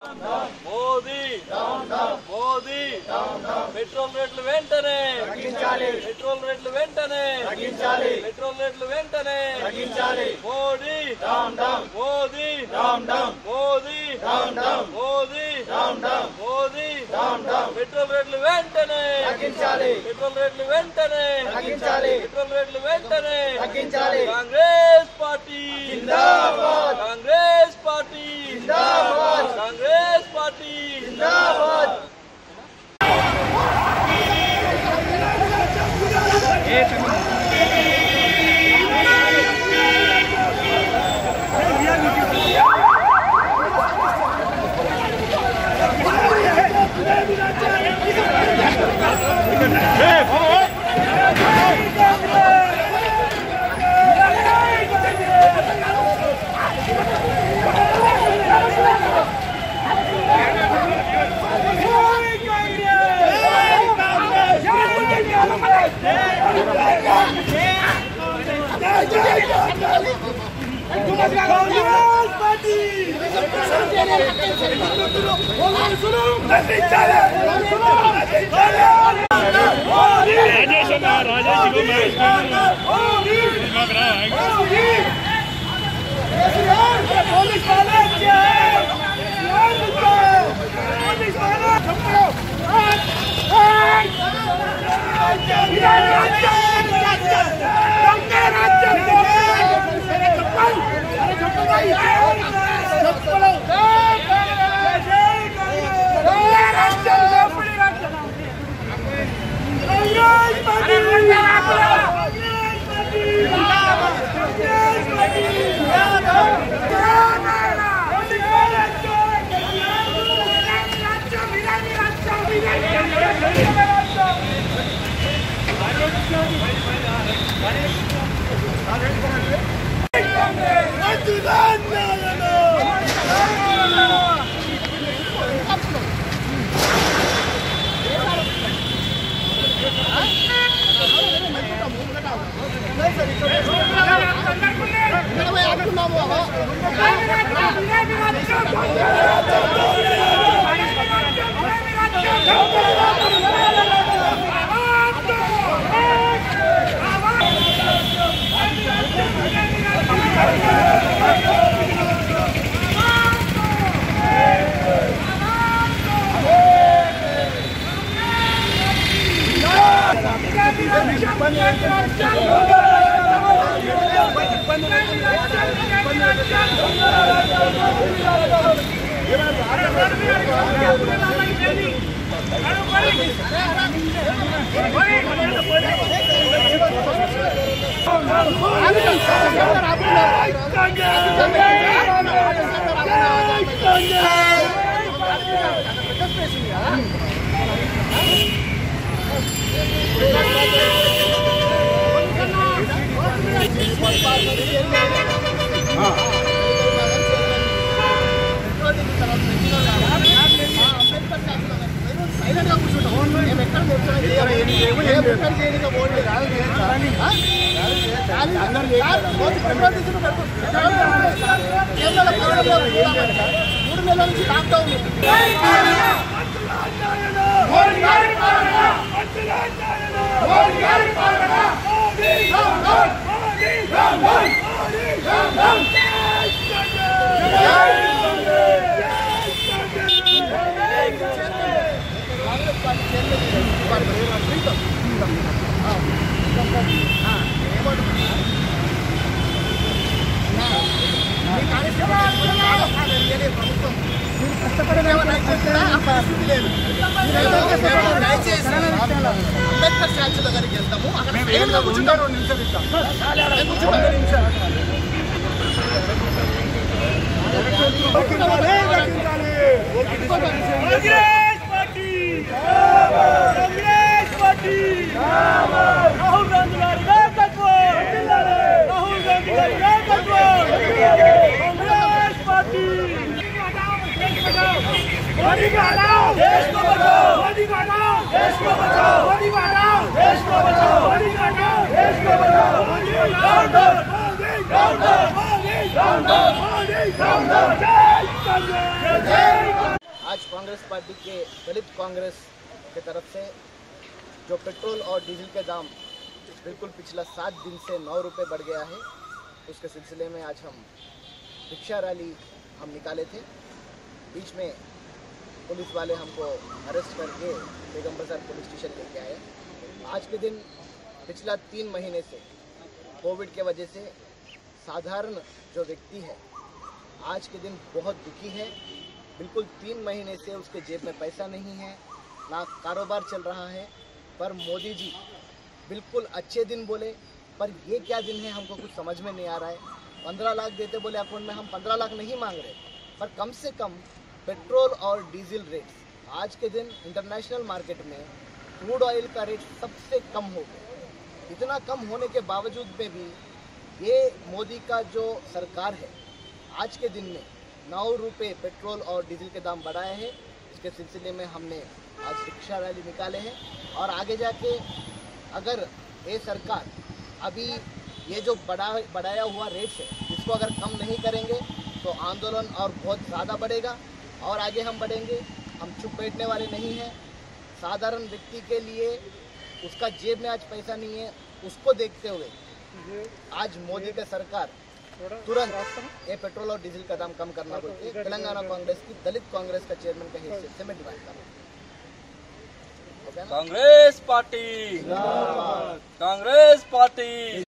Modi Modi petrol రేట్లు వెంటనే తగ్గించాలి, పెట్రోల్ రేట్లు వెంటనే తగ్గించాలి, పెట్రోల్ రేట్లు వెంటనే తగ్గించాలి. మోదీ మోదీ మోదీ మోదీ మోదీ పెట్రోల్ రేట్లు వెంటనే తగ్గించాలి, పెట్రోల్ రేట్లు వెంటనే తగ్గించాలి, పెట్రోల్ రేట్లు వెంటనే తగ్గించాలి. కాంగ్రెస్ పార్టీ జిందాబాద్, కాంగ్రెస్ పార్టీ జిందాబాద్, కాంగ్రెస్ పార్టీ జిందాబాద్. అంబేద్కర్ స్టాచ్యూ దగ్గరికి వెళ్తాము. రాహుల్ గాంధీ గారి నాయకత్వం, రాహుల్ గాంధీ గారి నాయకత్వం, కాంగ్రెస్ పార్టీ. मोदी का हटाओ, देश को बचाओ, मोदी का हटाओ, देश को बचाओ, मोदी का हटाओ, देश को बचाओ, मोदी का हटाओ, देश को बचाओ, Modi down down, Modi down down, Modi down down, Modi down down, जय कांग्रेस, जय कांग्रेस पार्टी के दलित कांग्रेस के तरफ से जो पेट्रोल और डीजल के दाम बिल्कुल पिछला 7 दिन से 9 रुपये बढ़ गया है, उसके सिलसिले में आज हम रिक्शा रैली हम निकाले थे। बीच में पुलिस वाले हमको अरेस्ट करके बेगम बाजार पुलिस स्टेशन लेके आए। आज के दिन पिछला 3 महीने से कोविड के वजह से साधारण जो व्यक्ति है आज के दिन बहुत दुखी है। बिल्कुल 3 महीने से उसके जेब में पैसा नहीं है, ना कारोबार चल रहा है। पर मोदी जी बिल्कुल अच्छे दिन बोले, पर ये क्या दिन है हमको कुछ समझ में नहीं आ रहा है। 15 लाख देते बोले अकाउंट में, हम 15 लाख नहीं मांग रहे, पर कम से कम पेट्रोल और डीजल रेट आज के दिन इंटरनेशनल मार्केट में क्रूड ऑयल का रेट सबसे कम हो गया। इतना कम होने के बावजूद में भी ये मोदी का जो सरकार है आज के दिन में 9 रुपये पेट्रोल और डीजल के दाम बढ़ाए हैं। इसके सिलसिले में हमने आज रिक्शा रैली निकाले हैं और आगे जाके अगर ये सरकार अभी ये जो बढ़ाया हुआ रेट है इसको अगर कम नहीं करेंगे तो आंदोलन और बहुत ज़्यादा बढ़ेगा और आगे हम बढ़ेंगे। हम चुप बैठने वाले नहीं हैं। साधारण व्यक्ति के लिए उसका जेब में आज पैसा नहीं है, उसको देखते हुए आज मोदी का सरकार तुरंत ये पेट्रोल और डीजल का दाम कम करना बोलते तेलंगाना कांग्रेस की दलित कांग्रेस का चेयरमैन के हैसियत से मैं डिमांड कर रहा हूँ। Congress party, Congress party.